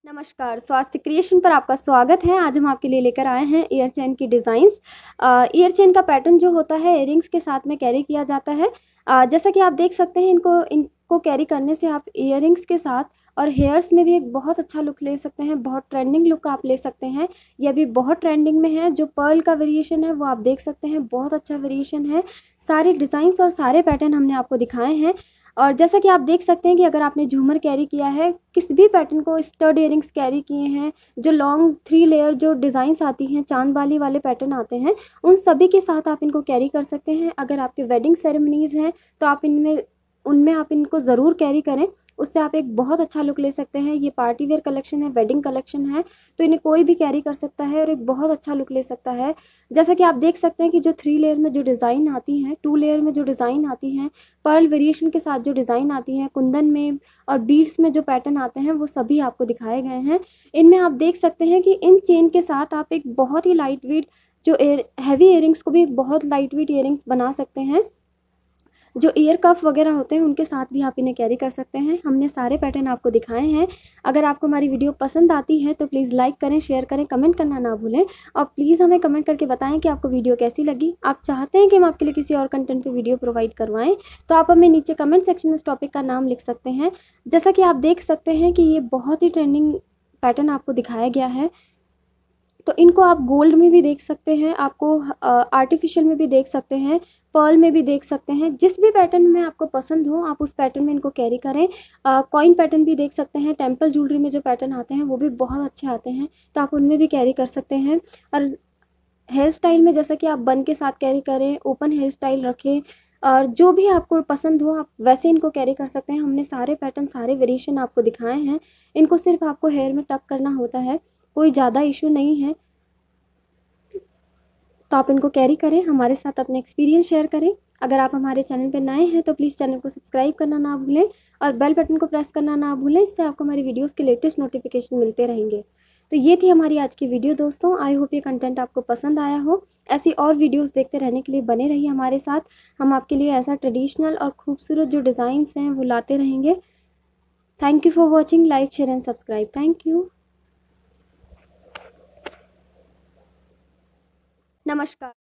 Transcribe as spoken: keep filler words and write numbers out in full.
नमस्कार, स्वास्थ्य क्रिएशन पर आपका स्वागत है। आज हम आपके लिए लेकर आए हैं ईयर चेन की डिज़ाइंस। ईयर चेन का पैटर्न जो होता है इयररिंग्स के साथ में कैरी किया जाता है। अ, जैसा कि आप देख सकते हैं, इनको इनको कैरी करने से आप इयररिंग्स के साथ और हेयर्स में भी एक बहुत अच्छा लुक ले सकते हैं। बहुत ट्रेंडिंग लुक आप ले सकते हैं। ये अभी बहुत ट्रेंडिंग में है। जो पर्ल का वेरिएशन है वो आप देख सकते हैं, बहुत अच्छा वेरिएशन है। सारे डिज़ाइंस और सारे पैटर्न हमने आपको दिखाए हैं। और जैसा कि आप देख सकते हैं कि अगर आपने झूमर कैरी किया है, किसी भी पैटर्न को, स्टड इयररिंग्स कैरी किए हैं, जो लॉन्ग थ्री लेयर जो डिज़ाइंस आती हैं, चांद बाली वाले पैटर्न आते हैं, उन सभी के साथ आप इनको कैरी कर सकते हैं। अगर आपके वेडिंग सेरेमनीज़ हैं तो आप इनमें उनमें आप इनको ज़रूर कैरी करें, उससे आप एक बहुत अच्छा लुक ले सकते हैं। ये पार्टी वेयर कलेक्शन है, वेडिंग कलेक्शन है, तो इन्हें कोई भी कैरी कर सकता है और एक बहुत अच्छा लुक ले सकता है। जैसा कि आप देख सकते हैं कि जो थ्री लेयर में जो डिज़ाइन आती हैं, टू लेयर में जो डिज़ाइन आती हैं, पर्ल वेरिएशन के साथ जो डिज़ाइन आती हैं, कुंदन में और बीड्स में जो पैटर्न आते हैं, वो सभी आपको दिखाए गए हैं। इनमें आप देख सकते हैं कि इन चेन के साथ आप एक बहुत ही लाइट वेट जो एयर हैवी इयररिंग्स को भी एक बहुत लाइट वेट इयररिंग्स बना सकते हैं। जो ईयर कफ वगैरह होते हैं उनके साथ भी आप इन्हें कैरी कर सकते हैं। हमने सारे पैटर्न आपको दिखाए हैं। अगर आपको हमारी वीडियो पसंद आती है तो प्लीज़ लाइक करें, शेयर करें, कमेंट करना ना भूलें और प्लीज़ हमें कमेंट करके बताएं कि आपको वीडियो कैसी लगी। आप चाहते हैं कि हम आपके लिए किसी और कंटेंट पे वीडियो प्रोवाइड करवाएं तो आप हमें नीचे कमेंट सेक्शन में इस टॉपिक का नाम लिख सकते हैं। जैसा कि आप देख सकते हैं कि ये बहुत ही ट्रेंडिंग पैटर्न आपको दिखाया गया है, तो इनको आप गोल्ड में भी देख सकते हैं, आपको आर्टिफिशियल में भी देख सकते हैं, पर्ल में भी देख सकते हैं। जिस भी पैटर्न में आपको पसंद हो आप उस पैटर्न में इनको कैरी करें। कॉइन पैटर्न भी देख सकते हैं। टेम्पल ज्वेलरी में जो पैटर्न आते हैं वो भी बहुत अच्छे आते हैं, तो आप उनमें भी कैरी कर सकते हैं। और हेयर स्टाइल में जैसा कि आप बन के साथ कैरी करें, ओपन हेयर स्टाइल रखें, और जो भी आपको पसंद हो आप वैसे इनको कैरी कर सकते हैं। हमने सारे पैटर्न, सारे वेरिएशन आपको दिखाए हैं। इनको सिर्फ आपको हेयर में टक करना होता है, कोई ज़्यादा इशू नहीं है। तो आप इनको कैरी करें, हमारे साथ अपने एक्सपीरियंस शेयर करें। अगर आप हमारे चैनल पर नए हैं तो प्लीज़ चैनल को सब्सक्राइब करना ना भूलें और बेल बटन को प्रेस करना ना भूलें। इससे आपको हमारी वीडियोस के लेटेस्ट नोटिफिकेशन मिलते रहेंगे। तो ये थी हमारी आज की वीडियो दोस्तों। आई होप ये कंटेंट आपको पसंद आया हो। ऐसी और वीडियोस देखते रहने के लिए बने रहिए हमारे साथ। हम आपके लिए ऐसा ट्रेडिशनल और खूबसूरत जो डिज़ाइंस हैं वो लाते रहेंगे। Thank you for watching. Like, share and subscribe. Thank you. नमस्कार।